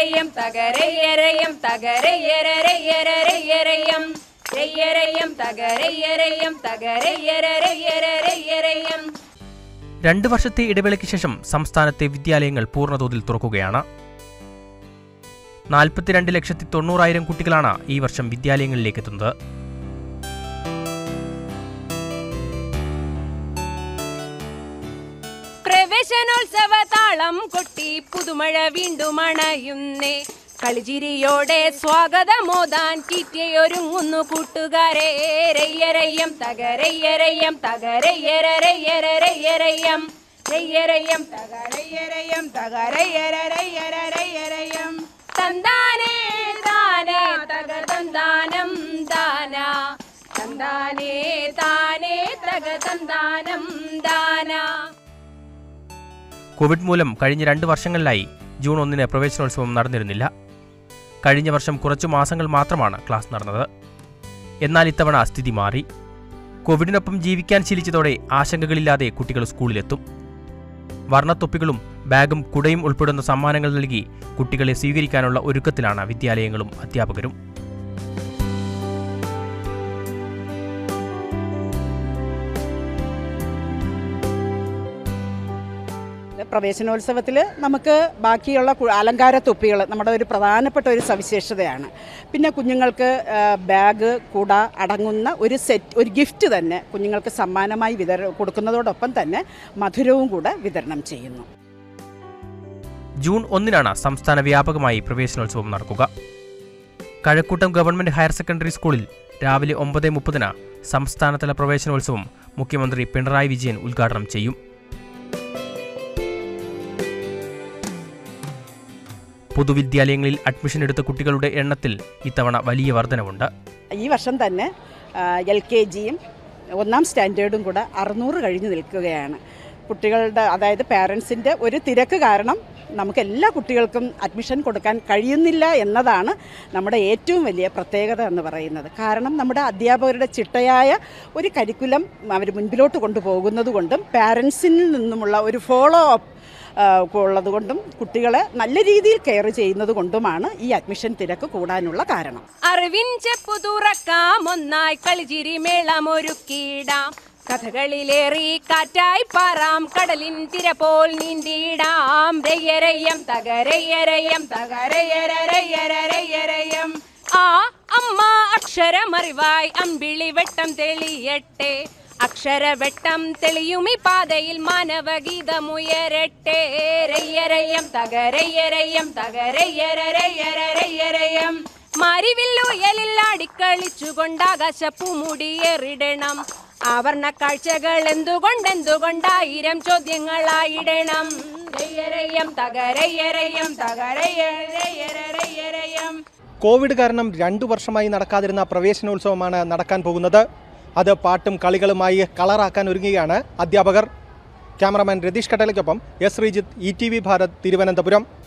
രയ്യരയ്യം തകരയ്യരയ്യം തകരയ്യരയ്യരയ്യരയ്യരയ്യം രയ്യരയ്യം തകരയ്യരയ്യം തകരയ്യരയ്യരയ്യരയ്യരയ്യം. 2 വർഷത്തെ ഇടവേളയ്ക്ക് ശേഷം സംസ്ഥാനത്തെ വിദ്യാലയങ്ങൾ പൂർണ്ണതോതിൽ തുറക്കുകയാണ്. 42,90,000 കുട്ടികളാണ് ഈ വർഷം വിദ്യാലയങ്ങളിലേക്ക് എത്തുന്നത്. പ്രവേശനോത്സവ താളം കൊട്ടി പുതുമഴ വീണ്ടും അണയുന്നേ. കളിചിരിയോടെ സ്വാഗതമോദാൻ കിറ്റിയൊരുങ്ങുന്നു കൂട്ടുകാരെ. രയ്യരയ്യം തകരയ്യരയ്യം തകരയ്യരയ്യരയ്യരയ്യരയ്യം രയ്യരയ്യം തകരയ്യരയ്യം തകരയ്യരയ്യരയ്യരയ്യരയ്യം. തന്താനേ താനേ തക തന്താനം ദാന തന്താനേ താനേ തക തന്താനം ദാന. കോവിഡ് മൂലം കഴിഞ്ഞ 2 വർഷങ്ങളിലായി ജൂൺ 1 പ്രവേശനോത്സവം നടന്നിരുന്നില്ല. കഴിഞ്ഞ വർഷം കുറച്ചു മാസങ്ങൾ മാത്രമാണ് ക്ലാസ് നടന്നത്. എന്നാൽ ഇത്തവണ സ്ഥിതി മാറി. കോവിഡിനൊപ്പം ജീവിക്കാൻ ശീലിച്ചതോടെ ആശങ്കകളില്ലാതെ കുട്ടികൾ സ്കൂളിലെത്തും. വർണ്ണത്തൊപ്പികളും ബാഗും കുടയും ഉൾപ്പെടുന്ന സമ്മാനങ്ങൾ നൽകി കുട്ടികളെ സ്വീകരിക്കാനുള്ള ഒരുക്കത്തിലാണ് വിദ്യാലയങ്ങളും അധ്യാപകരും. പ്രവേശനോത്സവത്തിൽ നമുക്ക് ബാക്കിയുള്ള അലങ്കാര തൊപ്പികൾ നമ്മുടെ ഒരു പ്രധാനപ്പെട്ട ഒരു സവിശേഷതയാണ്. പിന്നെ കുഞ്ഞുങ്ങൾക്ക് ബാഗ് കുട അടങ്ങുന്ന ഒരു ഗിഫ്റ്റ് തന്നെ കുഞ്ഞുങ്ങൾക്ക് സമ്മാനമായി കൊടുക്കുന്നതോടൊപ്പം തന്നെ മധുരവും കൂടെ വിതരണം ചെയ്യുന്നു. ജൂൺ 1 സംസ്ഥാന വ്യാപകമായി പ്രവേശനോത്സവം നടക്കുക. കഴക്കൂട്ടം ഗവൺമെന്റ് ഹയർ സെക്കൻഡറി സ്കൂളിൽ രാവിലെ 9:30 സംസ്ഥാനതല പ്രവേശനോത്സവം മുഖ്യമന്ത്രി പിണറായി വിജയൻ ഉദ്ഘാടനം ചെയ്യും. പൊതുവിദ്യാലയങ്ങളിൽ അഡ്മിഷൻ എടുത്ത കുട്ടികളുടെ എണ്ണത്തിൽ ഇത്തവണ വലിയ വർധനവുണ്ട്. ഈ വർഷം തന്നെ LKGയും 1ാം സ്റ്റാൻഡേർഡും കൂടെ 600 കഴിഞ്ഞ് നിൽക്കുകയാണ്. കുട്ടികളുടെ അതായത് പാരൻസിൻ്റെ ഒരു തിരക്ക് കാരണം നമുക്ക് എല്ലാ കുട്ടികൾക്കും അഡ്മിഷൻ കൊടുക്കാൻ കഴിയുന്നില്ല എന്നതാണ് നമ്മുടെ ഏറ്റവും വലിയ പ്രത്യേകത എന്ന് പറയുന്നത്. കാരണം നമ്മുടെ അധ്യാപകരുടെ ചിട്ടയായ ഒരു കരിക്കുലം അവർ മുൻപിലോട്ട് കൊണ്ടുപോകുന്നത് കൊണ്ടും പാരൻസിൽ നിന്നുമുള്ള ഒരു ഫോളോ അപ്പ് ഉള്ളതുകൊണ്ടും കുട്ടികളെ നല്ല രീതിയിൽ കെയർ ചെയ്യുന്നത് കൊണ്ടുമാണ് ഈ അഡ്മിഷൻ തിരക്ക് കൂടാനുള്ള കാരണം. അറിവിൻ ചെപ്പു തുറക്കാം ഒന്നായി കളിചിരി മേളമൊരുക്കിയിടാം. കഥകളിലേറി കാറ്റായി പാറാം കടലിൻ തിര പോൽ നീന്തിയിടാം. രയ്യരയ്യം തകരയ്യരയ്യം തകരയ്യരയ്യരയ്യരയ്യരയ്യം. ആ അമ്മ അക്ഷരമറിവായി അമ്പിളി വെട്ടം തെളിയട്ടെ. അക്ഷരവെട്ടം തെളിയുമി പാതയിൽ മാനവഗീതമുയരട്ടെ. രയ്യരയ്യം തകരയ്യരയ്യം തകരയ്യരയ്യരയ്യരയ്യരയ്യം. മാരിവില്ലുയലിൽ ആടിക്കളിച്ചുകൊണ്ടാകാശപ്പൂമുടിയേറിടണം. ആവർണ കാഴ്ചകൾ എന്തുകൊണ്ടായിരം ചോദ്യങ്ങളായിടണം. രയ്യരയ്യം തകരയ്യരയ്യം തകരയ്യരയ്യരയ്യരയ്യരയ്യം. കോവിഡ് കാരണം 2 വർഷമായി നടക്കാതിരുന്ന പ്രവേശനോത്സവമാണ് നടക്കാൻ പോകുന്നത്. അത് പാട്ടും കളികളുമായി കളറാക്കാൻ ഒരുങ്ങുകയാണ് അധ്യാപകർ. ക്യാമറമാൻ രതീഷ് കട്ടലയ്ക്കൊപ്പം S. ശ്രീജിത്ത്, ETV ഭാരത്, തിരുവനന്തപുരം.